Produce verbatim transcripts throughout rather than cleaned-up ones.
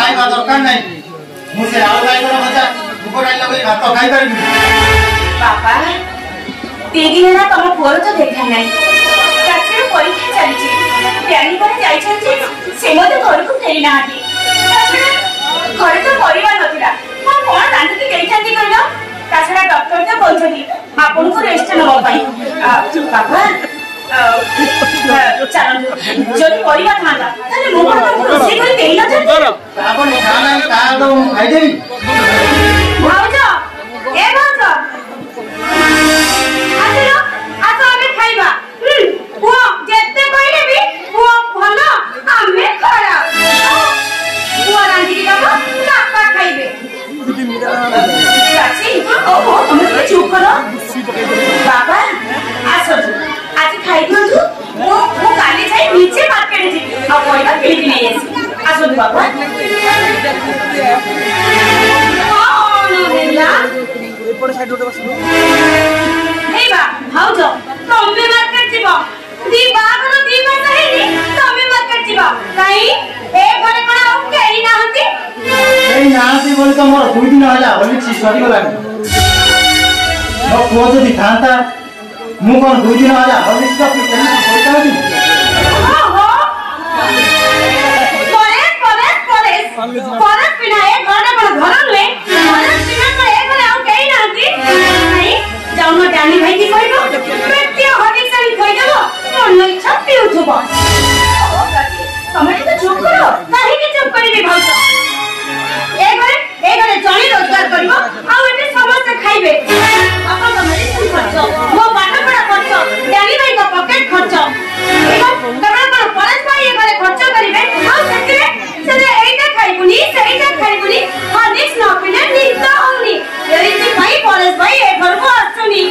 खाइबा दरकार नहीं मुझे आउ गाई कर भजा भूख डाल लगे भात खाइ परबी बापा तीन दिन तुम पुअर तो देखा नहीं चाची परीक्षा चली प्यानी पर जाइछंती से मते घर को फेरी नाती घर तो परिवार नथिला मो कोन रांधी के देइछंती कहलो ताछड़ा डॉक्टर तो बोलछथि आपन को रेस्ट नबा पाई बापा चलो जदि परिवार थांता तने मो को रोसी कोई देई न छथि आपन खाना का तो खाइ देबी भाउजा ए भाउजा आलो आतो आमे खाइबा वो जेते कहले भी वो भलो आमे खराब वो रांधी की बाबा काका खाइबे चाची ओ तुम तो चुप करो बाबा आसो आज खाइ दो वो वो काले जाई नीचे मार्केट जी अब कोइबा किली नहीं है आसो बाबा ओ नो एपड़ साइड उठे बसलो हे बा भाउजो तमे मार्केट जीवा दी बागर दी मास हेनी तमे मार्केट जीवा काई ए घरे कोन आउ केई नाहंती केई नाहंती बोली तो मोर दुई दिन होला होली छि सरी गला मो को जदी थांता मु कोन दुई दिन होला होली का पिछन होता दी ओहो करे करे करे करे बिना ए घरे कोन घर ले घरे बिना तो ए घरे आउ केई नाहंती काई जाउनो डानी भाई की कहबो पेटी होली सरी खइ देबो मन इच्छा पिउ थबो तमे तो चुप करो काहे के चुप करिबे भाउजा ए घरे ए घरे जणी रोजगार करबो आ एते समस्त खाइबे आपन तो मेडिसिन खर्च मो पाठ पढ़ा खर्च डानी भाई का पॉकेट खर्च एगो तबरा पर परस भाई ए घरे खर्च करिबे आ सेते सेते एटा खाइबुनी सेटा खाइबुनी हनिक्स न पिले नित होनी एरिति भाई परस भाई ए घर को आसुनी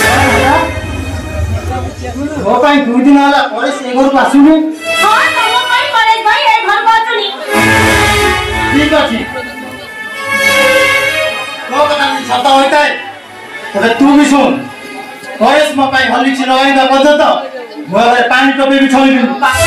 ओ काई दुई दिन होला परस ए घर को आसुनी हां तम भाई परस भाई ए घर को आसुनी ठीक अछि तो कथा छता होइता है तबे तू भी सुन परस म पाई हल्ली छि लगाइ दा पद त म घरे पानी टपे भी छलिबि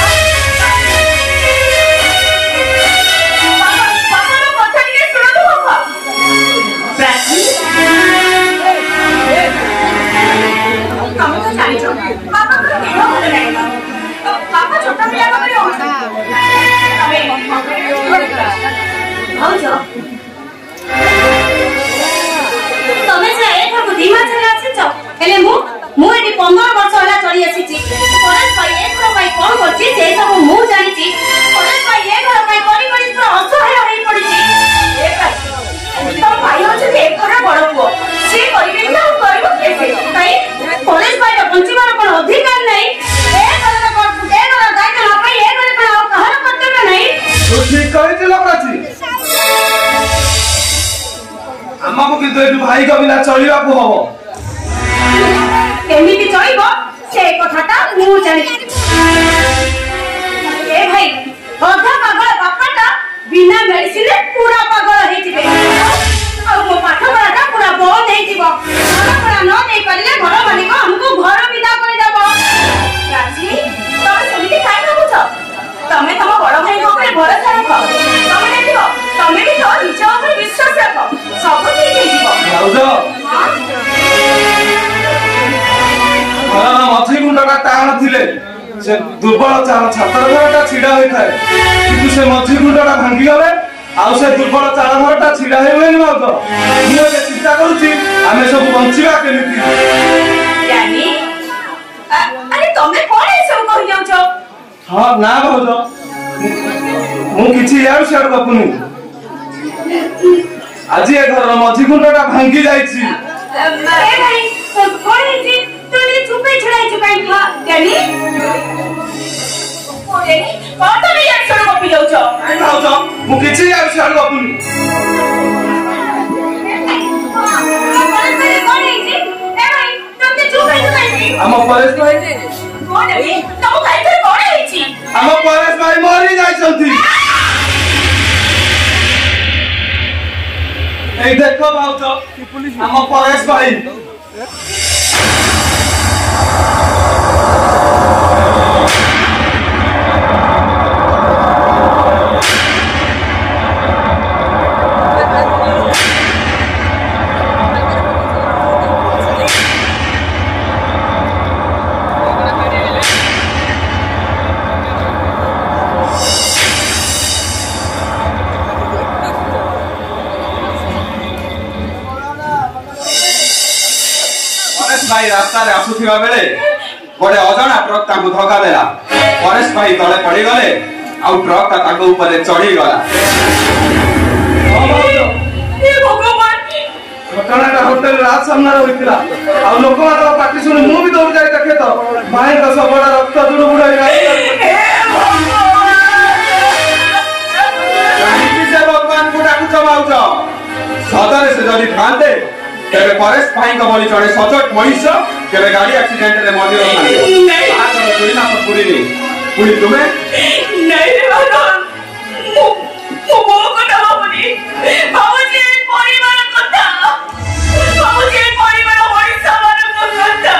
पापा को केनो बोले नहीं पापा छोटा पिया को करे होता तबे भाउजो तमे से एठा बुद्धि मा चले आछि छ हेले मु मु एटी पंद्रह वर्ष होला चली आछि छी परस भाई एक घर भाई कोन करछि से सब मु जानि छी परस भाई एक घर भाई करी करी तो असहाय होई पड़ी छी ए तो भाई हो जे एक घर बड़ पुओ से करिबे ना करबो केसे भाई परस भाई रा पंचीवार कोन अधिकार नहीं ए घर को ए घर दायित्व न पाई ए घर को कहर कर्तव्य नहीं तो ठीक कहि दिलो प्राची अम्मा को कितो एटु भाई का बिना चलिबा को हबो एमिति चलिबो से कथाटा मु जानि ए भाई अधा पागल बापाटा बिना मेडिसिन रे पूरा पागल हेइ जिवे आ मो पाठ पढ़ाटा पूरा बहुत हेइ जिवो पाठ पढ़ा न देई परिले घर मालिक हमको घर विदा करे जाबो राजी तमे समिति काई भाबुछ तमे तम बड़ भाई को ऊपर भरोसा रखो तमे देखियो तमे भी तो निज ऊपर विश्वास रखो सब ठीक हे जिवो भाउजो हां मथि गुंडा ताण थिले से दुर्बल चाल छात्र घरटा छिडा होई थाए किंतु से मथि गुंडाटा भांगी गले आउ से दुर्बल चाल घरटा छिडा होई होई न तो मु ए चिंता करूची आमे सब बंचिबा केमिति यानी अरे तमे कोन ए सब कहि जाउ छ हां ना भाउजो मु किछि यार शेयर गपुनी आज ए घर मथि गुंडाटा भांगी जाईची ए भाई कोन है जी तोने चुपे छड़ाई चुकाई खा यानी ओरे कोन तो नहीं यार छोड़ गपी जाउ छ आई भाउजो मु किछि यार शेयर गपुनी कोन है जी ए भाई तुमते चुपे छड़ाई हम परेश भाई कोन है तो भाई तो कोन है छी हम परेश भाई मरि जाई छथि ए देखो भाउजो हम परेश भाई भाई रास्ता रे आसुथिबा बेले गोटे अजणा ट्रक ताकू धक्का देला। परेश भाई तले पड़ी गले आउ ट्रक ता ताकू ऊपर चढ़ी गला। हे भगवान घटनाटा होटल रात सामना होइतिला आ लोक माता पाटी सुनि मु भी दौड़ जाई देखे तो भाई का सब बड़ा रक्त जुड़ बुड़ाई रास्ता हे भगवान काहे से भगवान को डाकू चमाउछ सदरे से जदी ठानते तेरे परेश भाई का बोली चढ़े सचोट मनीष केबे गाड़ी एक्सीडेंट रे मदिर खाली नहीं आ थोड़ी ना सब पूरी नहीं पूरी तुम्हें नहीं रे भगवान मो मो को ना बोली बाबूजी परिवार कथा बाबूजी परिवार होई समान कथा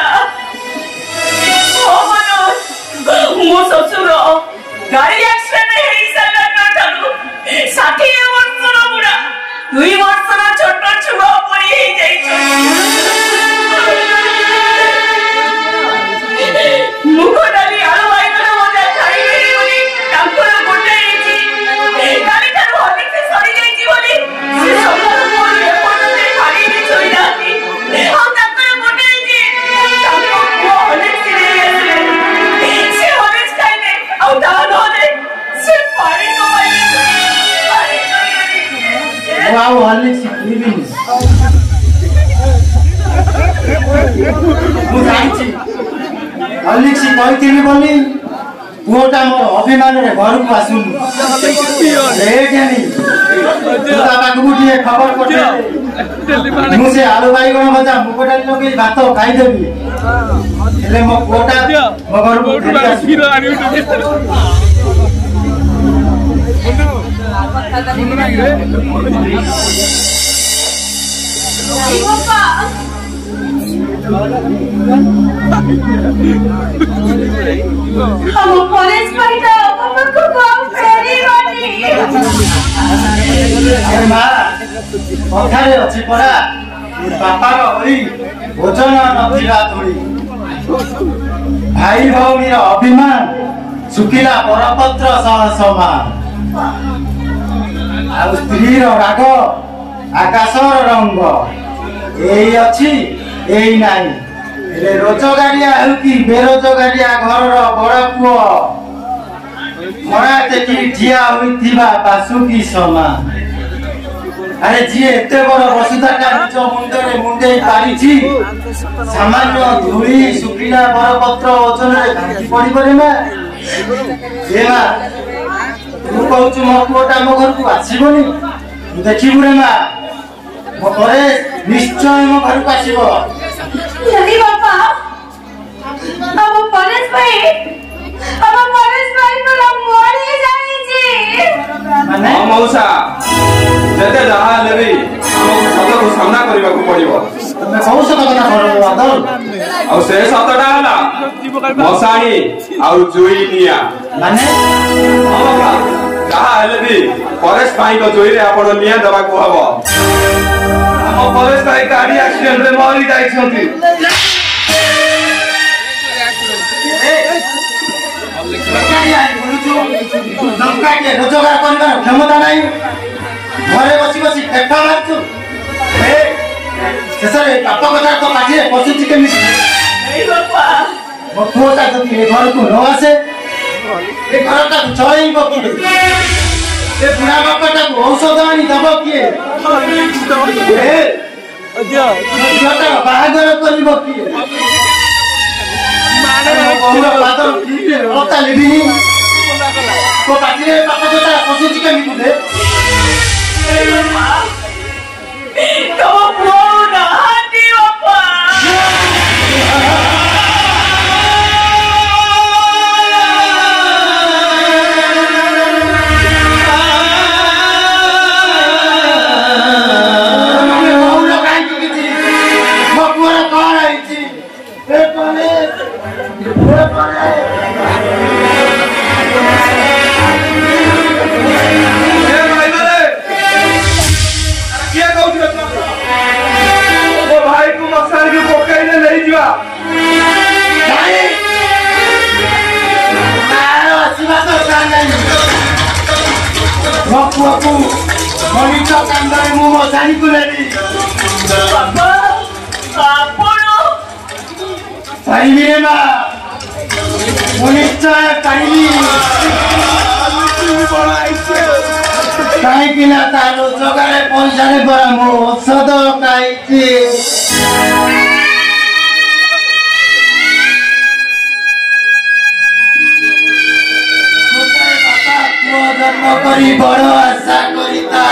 ओ मनोज मो ससुर गाड़ी एक्सीडेंट हेई साला नठालु षाठी वर्षर बुढ़ा दुई वर्षर छोट छुआ पड़ी हेई जाइछ मुको डाली आलू बाइगण मजा खाइबे बोली तांकर गोटे हेची गाड़ी तार होली से सरी जाइची बोली से सबर मोर एपटे खाली नि छोई जाती हम तांकर गोटे हेची तांको को होली से ले से होली खाइले औ दान होले से पानी को पानी छोई वाओ हल्ली सिक्लिबिन मु जाइछि हल्ली सी कहतिली बोली पुओटा मोर अभिमान रे घर को आसुन रे जानी तुता बाकू दिए खबर कोठे मु से आलू बाइगण भजा मुकोटा लगे भात खाइ देबी हेले मो पुओटा मो घर को फेरी आसु हम कॉलेज पढ़ता हम को काम फेरी बानी अरे माँ कथारे अच्छी पड़ा बापार हरी भोजन नथिला थोड़ी भाई भौनीर अभिमान सुखिला बरपत्र सह समान आ स्त्रीर राग आकाशर रंग एई अछि एई नाही हेले रोजगारिया हेउ कि बेरोजगारिया घरर बड़ पुओ मरा तेकी ठिया होइथिबा बासुकी समान अरे जी एते बड़ वसुधाटा निज मुंडरे मुंडेई पारिछि सामान्य धूଳି सुखिला बरपत्र ओजन रे भांगी पड़िबरे मा ए मा तू कहछु मो पुओटा मो घर को आसीबोनी देखिबु रे मा मो करे निश्चय मो घर को आसीबो नहीं बापा अब कॉलेज भाई अब कॉलेज भाई तो मरी जाइछि माने हां मौसा जते जहा लेबी हमको सदा को सामना करबा को पड़िबो तमे कौन सा कथा करो बादल और से सतडा हला मसाणी और जुईनिया माने हां बाबा जहा लेबी परेश भाई को जोई रे आपण निया दबा को हबो हम परेश भाई गाड़ी एक्सीडेंट रे मरी जाई छथि रोजगार कर क्षमता नहीं घरे बसी बसी फेफा मारछु शेषे बाप कथा तो पाठी पशुची केमिति नहीं बापा मो पुओटा जदि ए घर को न आसे ए घरटा चलैब किए ए बुढ़ा बापाटा को औषध आनी दब किए झिଅटा बाहागर करिब किए बहुर पादर किए रता लिबिनी तो पाठी बाप कथा पशुची केमिति दे तो पूरा हाथी बापा Waku monitor kandai mu mo sani kuleli. बापा आपण पारिबी रे माँ मु निश्चय पारिबी कहीं ना तार रोजगार पैसा परा मो औषध खाई बापा पुओ जन्म करी बड़ आशा करिता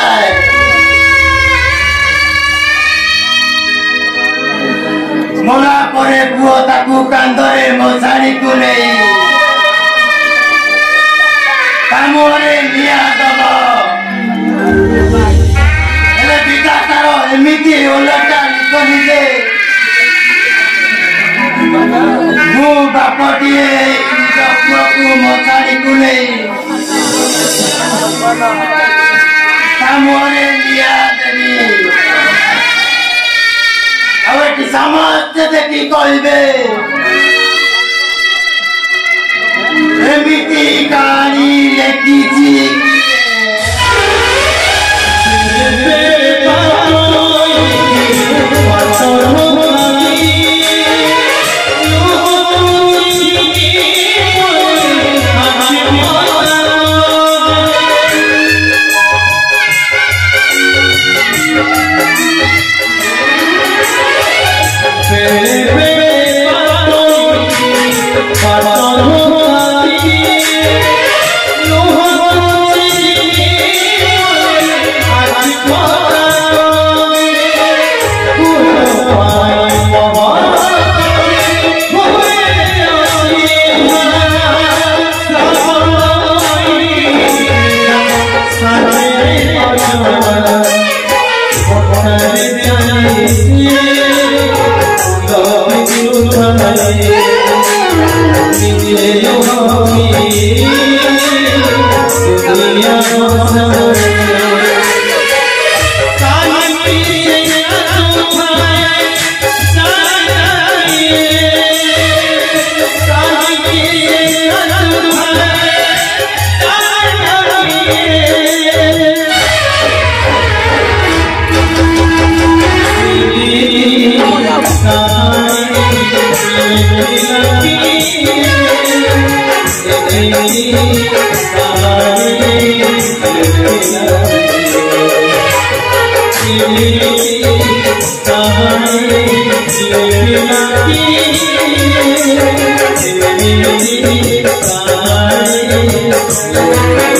मला परे पुओ ताकू कांदरे मशाणी को नहीं कामरे निया दब हेले विधातार एमिति ओलटा लिखिले मु बापटिए निज पुओकू मशाणी को नहीं कामरे निया देवी आवेटी समस्ते देखी कहबे एमिति कहानी लेखिछि Thank you.